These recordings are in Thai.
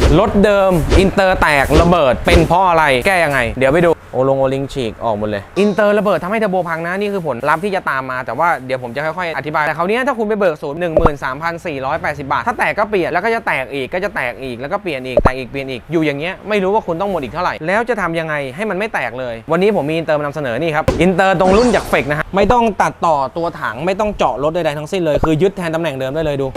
รถเดิมอินเตอร์แตกระเบิดเป็นเพราะอะไรแก้ยังไงเดี๋ยวไปดูโอลิงฉีกออกหมดเลยอินเตอร์ระเบิดทำให้เทอร์โบพังนะนี่คือผลลัพธ์ที่จะตามมาแต่ว่าเดี๋ยวผมจะค่อยๆอธิบายแต่คราวนี้ถ้าคุณไปเบิกศูนย์13,480 บาทถ้าแตกก็เปลี่ยนแล้วก็จะแตกอีกแล้วก็เปลี่ยนอีกแตกอีกเปลี่ยนอีกอยู่อย่างเงี้ยไม่รู้ว่าคุณต้องหมดอีกเท่าไหร่แล้วจะทำยังไงให้มันไม่แตกเลยวันนี้ผมมีอินเตอร์มานำเสนอนี่ครับอินเตอร์ตรงรุ่นจากเฟกนะฮะไม่ต้องตัดต่อตัวถังไม่ต้องเจาะรถใดๆทั้งสิ้นเลยคือยึดแทนตำแหน่งเดิมได้เลยดู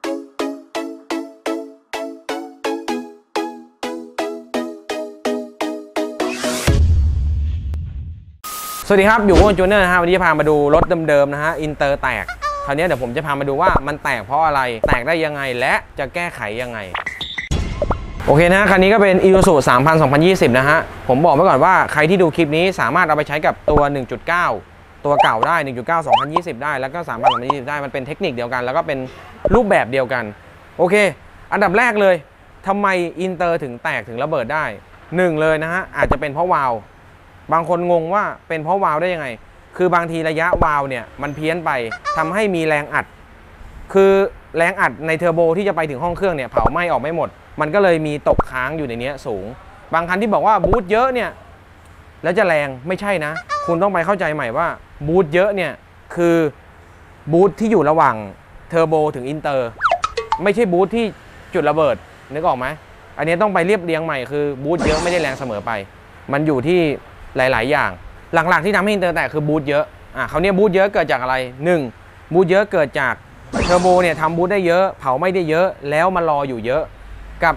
สวัสดีครับอยู่กับจูเนอร์นะฮะวันนี้จะพามาดูรถเดิมๆนะฮะอินเตอร์แตกคราวนี้เดี๋ยวผมจะพามาดูว่ามันแตกเพราะอะไรแตกได้ยังไงและจะแก้ไขยังไงโอเคนะคันนี้ก็เป็น Isuzu 3000 2020 นะฮะผมบอกไว้ก่อนว่าใครที่ดูคลิปนี้สามารถเอาไปใช้กับตัว 1.9 ตัวเก่าได้ 1.9 2020 ได้แล้วก็ 3000 2020 ได้มันเป็นเทคนิคเดียวกันแล้วก็เป็นรูปแบบเดียวกันโอเคอันดับแรกเลยทำไมอินเตอร์ถึงแตกถึงระเบิดได้1เลยนะฮะอาจจะเป็นเพราะวาล์วบางคนงงว่าเป็นเพราะวาล์วได้ยังไงคือบางทีระยะวาล์วเนี่ยมันเพี้ยนไปทำให้มีแรงอัดคือแรงอัดในเทอร์โบที่จะไปถึงห้องเครื่องเนี่ยเผาไหม้ออกไม่หมดมันก็เลยมีตกค้างอยู่ในนี้สูงบางคันที่บอกว่าบูทเยอะเนี่ยแล้วจะแรงไม่ใช่นะคุณต้องไปเข้าใจใหม่ว่าบูทเยอะเนี่ยคือบูทที่อยู่ระหว่างเทอร์โบถึงอินเตอร์ไม่ใช่บูทที่จุดระเบิดนึกออกไหมอันนี้ต้องไปเรียบเรียงใหม่คือบูทเยอะไม่ได้แรงเสมอไปมันอยู่ที่หลายๆอย่างหลักๆที่ทำให้อินเตอร์แตกคือบูทเยอะเขาเนี่ยบูทเยอะเกิดจากอะไร1บูทเยอะเกิดจากเทอร์โบเนี่ยทำบูทได้เยอะเผาไม่ได้เยอะแล้วมารออยู่เยอะกับ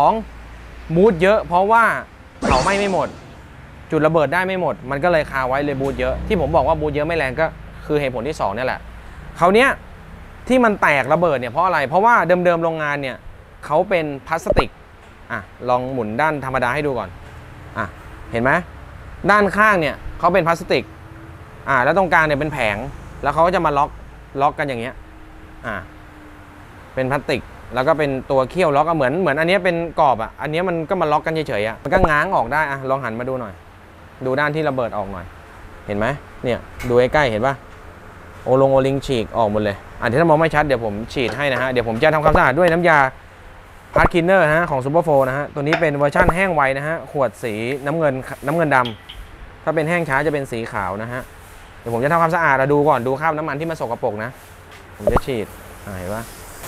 2บูทเยอะเพราะว่าเผาไม่หมดจุดระเบิดได้ไม่หมดมันก็เลยคาไว้เลยบูทเยอะที่ผมบอกว่าบูทเยอะไม่แรงก็คือเหตุผลที่2นี่แหละคราวเนี้ยที่มันแตกระเบิดเนี่ยเพราะอะไรเพราะว่าเดิมๆโรงงานเนี่ยเขาเป็นพลาสติกลองหมุนด้านธรรมดาให้ดูก่อนเห็นไหมด้านข้างเนี่ยเขาเป็นพลาสติกแล้วตรงกลางเนี่ยเป็นแผงแล้วเขาก็จะมาล็อกกันอย่างเงี้ยเป็นพลาสติกแล้วก็เป็นตัวเขี้ยวล็อกก็เหมือนอันนี้เป็นกรอบอันนี้มันก็มาล็อกกันเฉยๆมันก็ง้างออกได้ลองหันมาดูหน่อยดูด้านที่ระเบิดออกหน่อยเห็นไหมเนี่ยดูใกล้ๆเห็นปะโอลิงฉีกออกหมดเลยถ้ามองไม่ชัดเดี๋ยวผมฉีดให้นะฮะเดี๋ยวผมจะทำความสะอาดด้วยน้ำยาพาร์ทคินเนอร์ของซูเปอร์โฟนะฮะตัวนี้เป็นเวอร์ชั่นแห้งไวนะฮะขวดสีน้ำเงินดำถ้าเป็นแห้งช้าจะเป็นสีขาวนะฮะเดี๋ยวผมจะทำความสะอาดดูก่อนดูคราบน้ำมันที่มันสกปรกนะผมจะฉีดเห็นปะ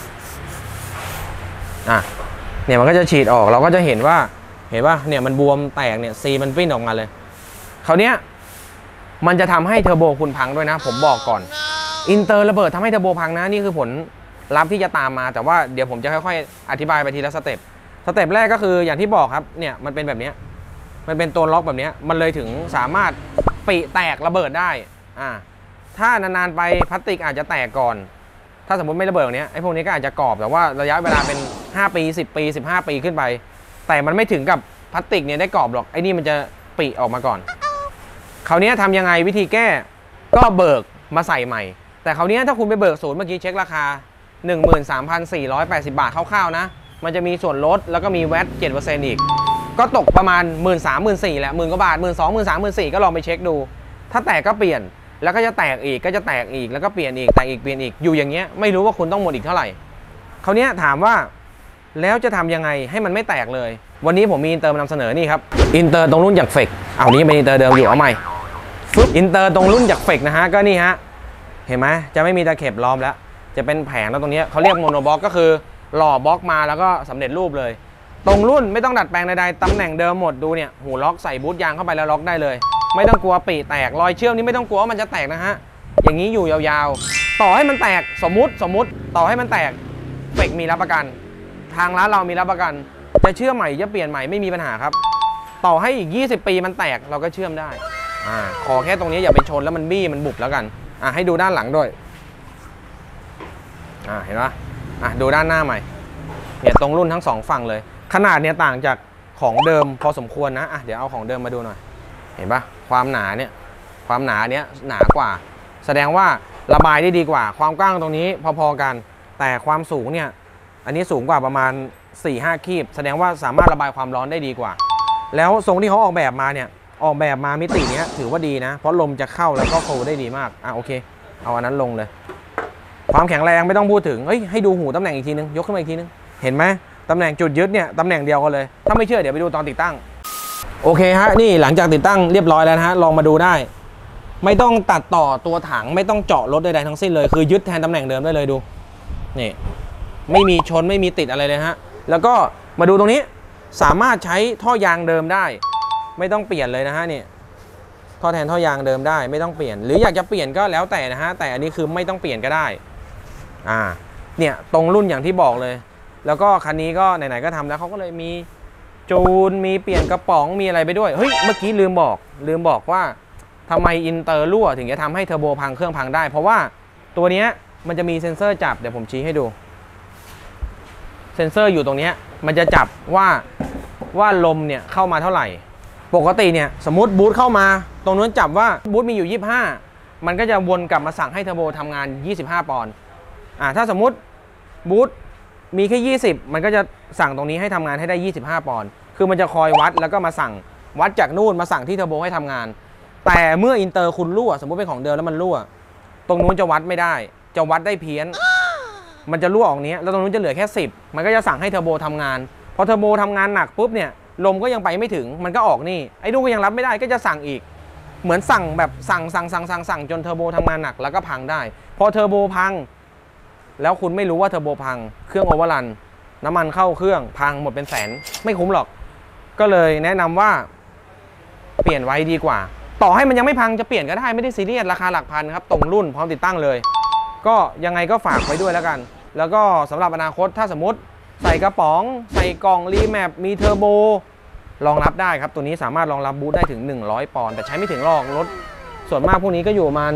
เนี่ยมันก็จะฉีดออกเราก็จะเห็นว่าเนี่ยมันบวมแตกเนี่ยซีมันปิ้นออกมาเลยคราวเนี้ยมันจะทำให้เทอร์โบคุณพังด้วยนะผมบอกก่อนอินเตอร์ระเบิดทำให้เทอร์โบพังนะนี่คือผลลัพธ์ที่จะตามมาแต่ว่าเดี๋ยวผมจะค่อยๆอธิบายไปทีละสเต็ปแรกก็คืออย่างที่บอกครับเนี่ยมันเป็นแบบนี้มันเป็นตัวล็อกแบบนี้มันเลยถึงสามารถปิแตกระเบิดได้ถ้านานๆไปพลาสติกอาจจะแตกก่อนถ้าสมมติไม่ระเบิดอย่างนี้ไอ้พวกนี้ก็อาจจะกรอบแต่ว่าระยะเวลาเป็น5ปี10ปี15ปีขึ้นไปแต่มันไม่ถึงกับพลาสติกเนี่ยได้กรอบหรอกไอ้นี่มันจะปิออกมาก่อนคราวนี้ทำยังไงวิธีแก้ก็เบิกมาใส่ใหม่แต่คราวนี้ถ้าคุณไปเบิกศูนย์เมื่อกี้เช็คราคา13,480 บาทคร่าวๆนะมันจะมีส่วนลดแล้วก็มีแวต 7% อีกก็ตกประมาณ 13,000-14,000 แหละ10,000 กว่าบาท 12,000 13,000 ก็ลองไปเช็คดูถ้าแตกก็เปลี่ยนแล้วก็จะแตกอีกแล้วก็เปลี่ยนอีกแตกอีกเปลี่ยนอีกอยู่อย่างเงี้ยไม่รู้ว่าคุณต้องหมดอีกเท่าไหร่คราวนี้ถามว่าแล้วจะทำยังไงให้มันไม่แตกเลยวันนี้ผมมีอินเตอร์มานำเสนอนี่ครับอินเตอร์ตรงรุ่นจากเฟกนี้เป็นอินเตอร์เดิมอยู่เอาใหม่อินเตอร์ตรงรุ่นจากเฟกนะฮะก็นี่ฮะเห็นไหมจะไม่มีตะเข็บล้อมแล้วจะเป็นแผงแล้วตรงนี้เขาเรียกโมโนบล็อกก็คือหล่อบล็อกมาแล้วก็สำเร็จรูปเลยตรงรุ่นไม่ต้องดัดแปลงใดๆตำแหน่งเดิมหมดดูเนี่ยหูล็อกใส่บูทยางเข้าไปแล้วล็อกได้เลยไม่ต้องกลัวปีแตกรอยเชื่อมนี้ไม่ต้องกลัวว่ามันจะแตกนะฮะอย่างนี้อยู่ยาวๆต่อให้มันแตกสมมุติต่อให้มันแตกเฟกมีรับประกันทางร้านเรามีรับประกันจะเชื่อมใหม่จะเปลี่ยนใหม่ไม่มีปัญหาครับต่อให้อีก20ปีมันแตกเราก็เชื่อมได้ขอแค่ตรงนี้อย่าไปชนแล้วมันบี้มันบุบแล้วกันให้ดูด้านหลังด้วยเห็นปะดูด้านหน้าใหม่เนี่ยตรงรุ่นทั้ง2ฝั่งเลยขนาดเนี่ยต่างจากของเดิมพอสมควรนะเดี๋ยวเอาของเดิมมาดูหน่อยเห็นปะความหนาเนี้ยหนากว่าแสดงว่าระบายได้ดีกว่าความกว้างตรงนี้พอๆกันแต่ความสูงเนี่ยอันนี้สูงกว่าประมาณ 4-5 คีบแสดงว่าสามารถระบายความร้อนได้ดีกว่าแล้วทรงที่เขาออกแบบมาเนี่ยออกแบบมามิติเนี้ยถือว่าดีนะเพราะลมจะเข้าแล้วก็โฟลว์ได้ดีมากโอเคเอาอันนั้นลงเลยความแข็งแรงไม่ต้องพูดถึงให้ดูหูตำแหน่งอีกทีนึงยกขึ้นมาอีกทีนึงเห็นไหมตำแหน่งจุดยึดเนี่ยตำแหน่งเดียวกันเลยถ้าไม่เชื่อเดี๋ยวไปดูตอนติดตั้งโอเคฮะนี่หลังจากติดตั้งเรียบร้อยแล้วนะฮะลองมาดูได้ไม่ต้องตัดต่อตัวถังไม่ต้องเจาะรถใดๆทั้งสิ้นเลยคือยึดแทนตำแหน่งเดิมได้เลยดูนี่ไม่มีชนไม่มีติดอะไรเลยฮะแล้วก็มาดูตรงนี้สามารถใช้ท่อยางเดิมได้ไม่ต้องเปลี่ยนเลยนะฮะนี่ท่อแทนท่อยางเดิมได้ไม่ต้องเปลี่ยนหรืออยากจะเปลี่ยนก็แล้วแต่นะฮะแต่อันนี้คือไม่ต้องเปลี่ยนก็ได้เนี่ยตรงรุ่นอย่างที่บอกเลยแล้วก็คันนี้ก็ไหนๆก็ทำแล้วเขาก็เลยมีจูนมีเปลี่ยนกระป๋องมีอะไรไปด้วยเฮ้ยเมื่อกี้ลืมบอกว่าทำไมอินเตอร์รั่วถึงจะทำให้เทอร์โบพังเครื่องพังได้เพราะว่าตัวนี้มันจะมีเซ็นเซอร์จับเดี๋ยวผมชี้ให้ดูเซ็นเซอร์อยู่ตรงนี้มันจะจับว่าลมเนี่ยเข้ามาเท่าไหร่ปกติเนี่ยสมมติบูทเข้ามาตรงนู้นจับว่าบูทมีอยู่25มันก็จะวนกลับมาสั่งให้เทอร์โบทำงาน25ปอนด์ถ้าสมมติบูทมีแค่20มันก็จะสั่งตรงนี้ให้ทำงานให้ได้25ปอนด์คือมันจะคอยวัดแล้วก็มาสั่งวัดจากนู่นมาสั่งที่เทอร์โบให้ทำงานแต่เมื่ออินเตอร์คุณรั่วสมมติเป็นของเดิมแล้วมันรั่วตรงนู้นจะวัดไม่ได้จะวัดได้เพี้ยนมันจะรั่วออกนี้แล้วตรงนู้นจะเหลือแค่10มันก็จะสั่งให้เทอร์โบทำงานพอเทอร์โบทำงานหนักปุ๊บเนี่ยลมก็ยังไปไม่ถึงมันก็ออกนี่ไอ้นู่นก็ยังรับไม่ได้ก็จะสั่งอีกเหมือนสั่งแบบสั่งจนเทอร์โบทำงานหนักแล้วก็พังได้พอเทอร์โบพังแล้วคุณไม่รู้ว่าเทอร์โบพังเครื่องโอเวอร์รันน้ำมันเข้าเครื่องพังหมดเป็นแสนไม่คุ้มหรอกก็เลยแนะนำว่าเปลี่ยนไว้ดีกว่าต่อให้มันยังไม่พังจะเปลี่ยนก็ได้ไม่ได้ซีเรียสราคาหลักพันครับตรงรุ่นพร้อมติดตั้งเลยก็ยังไงก็ฝากไว้ด้วยแล้วกันแล้วก็สำหรับอนาคตถ้าสมมติใส่กระป๋องใส่กล่องรีแมปมีเทอร์โบรองรับได้ครับตัวนี้สามารถรองรับบูทได้ถึง100ปอนด์แต่ใช้ไม่ถึงหรอกรถส่วนมากพวกนี้ก็อยู่ประมาณ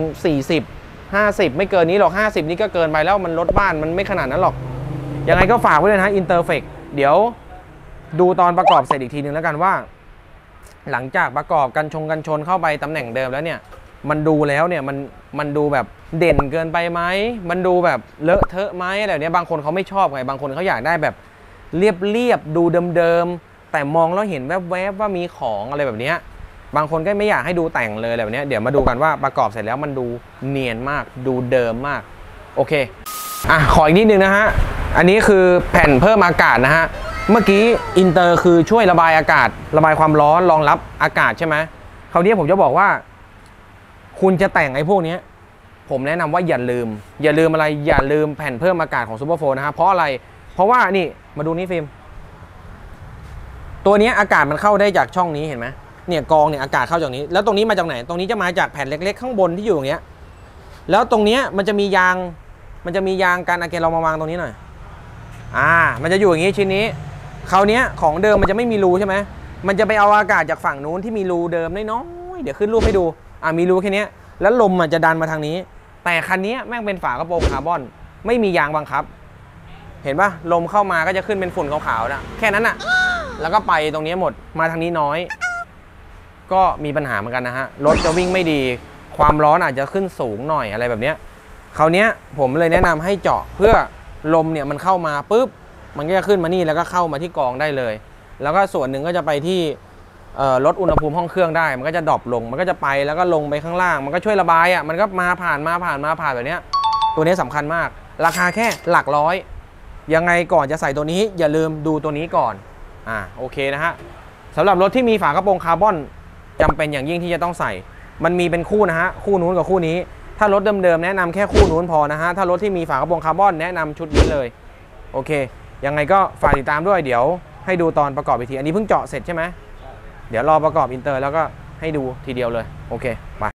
40-50ไม่เกินนี้หรอก50นี่ก็เกินไปแล้วมันรถบ้านมันไม่ขนาดนั้นหรอกยังไงก็ฝากไว้เลยนะอินเตอร์เฟกเดี๋ยวดูตอนประกอบเสร็จอีกทีนึงแล้วกันว่าหลังจากประกอบกันชนเข้าไปตำแหน่งเดิมแล้วเนี่ยมันดูแล้วเนี่ยมันดูแบบเด่นเกินไปไหมมันดูแบบเลอะเทอะไหมอะไรแบบนี้บางคนเขาไม่ชอบไงบางคนเขาอยากได้แบบเรียบดูเดิมๆแต่มองแล้วเห็นแวบๆว่ามีของอะไรแบบนี้บางคนก็ไม่อยากให้ดูแต่งเลยแบบนี้เดี๋ยวมาดูกันว่าประกอบเสร็จแล้วมันดูเนียนมากดูเดิมมากโอเคขออีกนิดนึงนะฮะอันนี้คือแผ่นเพิ่มอากาศนะฮะเมื่อกี้อินเตอร์คือช่วยระบายอากาศระบายความร้อนรองรับอากาศใช่ไหมคราวนี้ผมจะบอกว่าคุณจะแต่งไอ้พวกนี้ผมแนะนำว่าอย่าลืมอะไรอย่าลืมแผ่นเพิ่มอากาศของซูเปอร์โฟร์นะครับเพราะอะไรเพราะว่านี่มาดูนี่ฟิล์มตัวนี้อากาศมันเข้าได้จากช่องนี้เห็นไหมเนี่ยกองเนี่ยอากาศเข้าจากนี้แล้วตรงนี้มาจากไหนตรงนี้จะมาจากแผ่นเล็กๆข้างบนที่อยู่ตรงนี้แล้วตรงนี้มันจะมียางการอาเกนเรามาวางตรงนี้หน่อยมันจะอยู่อย่างนี้ชิ้นนี้คราวนี้ของเดิมมันจะไม่มีรูใช่ไหมมันจะไปเอาอากาศจากฝั่งนู้นที่มีรูเดิมน้อยๆเดี๋ยวขึ้นรูปให้ดูมีรูแค่นี้แล้วลมมันจะดันมาทางนี้แต่คันนี้แม่งเป็นฝากระโปรงคาร์บอนไม่มียางบังคับเห็นปะลมเข้ามาก็จะขึ้นเป็นฝุ่นขาวๆนะแค่นั้นอะแล้วก็ไปตรงนี้หมดมาทางนี้น้อยก็มีปัญหาเหมือนกันนะฮะรถจะวิ่งไม่ดีความร้อนอาจจะขึ้นสูงหน่อยอะไรแบบนี้คราวนี้ผมเลยแนะนำให้เจาะเพื่อลมเนี่ยมันเข้ามาปุ๊บมันก็จะขึ้นมานี่แล้วก็เข้ามาที่กองได้เลยแล้วก็ส่วนหนึ่งก็จะไปที่ลดอุณหภูมิห้องเครื่องได้มันก็จะดรอปลงมันก็จะไปแล้วก็ลงไปข้างล่างมันก็ช่วยระบายมันก็มาผ่านแบบนี้ตัวนี้สำคัญมากราคาแค่หลักร้อยยังไงก่อนจะใส่ตัวนี้อย่าลืมดูตัวนี้ก่อนโอเคนะฮะสำหรับรถที่มีฝากระโปรงคาร์บอนจำเป็นอย่างยิ่งที่จะต้องใส่มันมีเป็นคู่นะฮะคู่นู้นกับคู่นี้ถ้ารถเดิมๆแนะนำแค่คู่นู้นพอนะฮะถ้ารถที่มีฝากระโปรงคาร์บอนแนะนำชุดนี้เลยโอเคยังไงก็ฝากติดตามด้วยเดี๋ยวให้ดูตอนประกอบอีกทีอันนี้เพิ่งเจาะเสร็จใช่ไหมเดี๋ยวรอประกอบอินเตอร์แล้วก็ให้ดูทีเดียวเลยโอเคไป